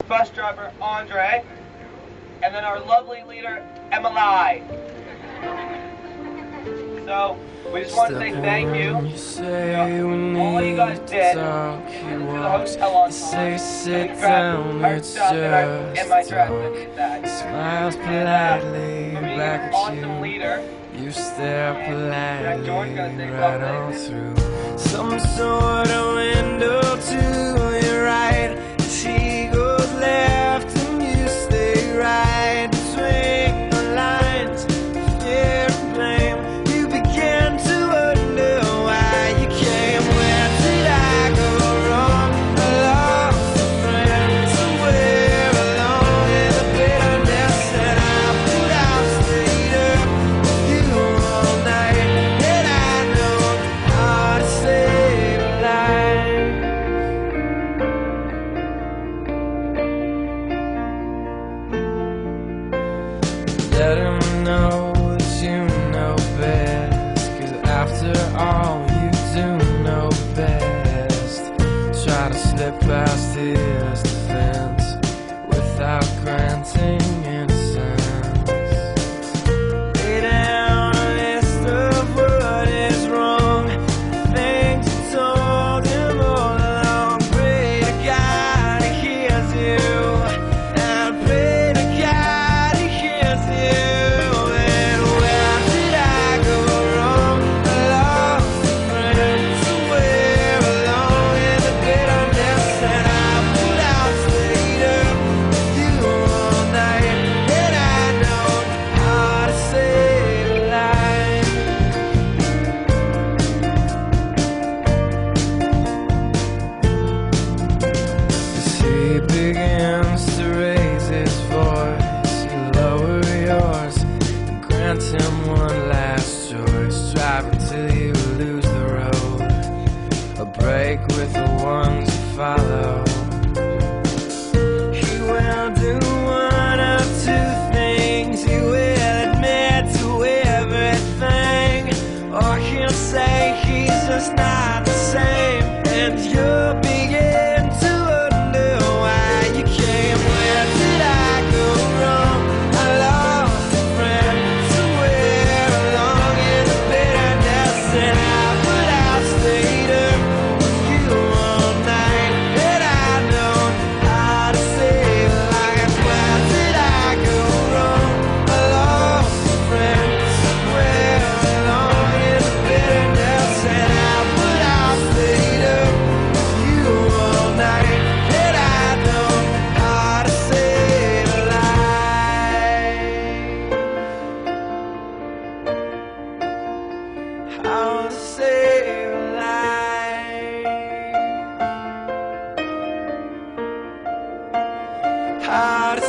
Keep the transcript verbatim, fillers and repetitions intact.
bus driver, Andre, and then our lovely leader, Emily. So, we just want to say thank you. You know, all you guys did, to the hotel on time, and grabbed our stuff and, our, and my dress and his bag. Smiles politely For being back an at awesome you. leader. You stare And George gonna politely say right on something. through some sort of window to your right. She goes left and you stay right between the lines. Fear and blame. You begin to wonder why you came. Where did I go wrong? I lost a friend somewhere along in the bitterness that I put out straight up. You all night, and I know how to save a life. Let him know that you know best, 'cause after all you do know best. Try to slip past his defense without granting innocence. Lay down a list of what is wrong, things you told him all along. Pray to God he hears you, and pray to God he hears you. And where did I go wrong? I lost a friend somewhere along in the bitterness that I put out straight up. You all night, and I know how to save a life. As he begins to raise his voice, you lower yours and grant him one last choice. Drive until you lose the road, a break with the ones you follow. He will do one of two things. He will admit to everything, or he'll say he's just not the same. And you'll begin to wonder why you came. Where did I go wrong? I lost a friend somewhere along in the bitterness, and I put out straight up with you all night. And I know how to save a life. Where did I go wrong? I lost a friend somewhere along in the bitterness, and I put out straight up with you all night. And I know how to save a life. How to save a life. How to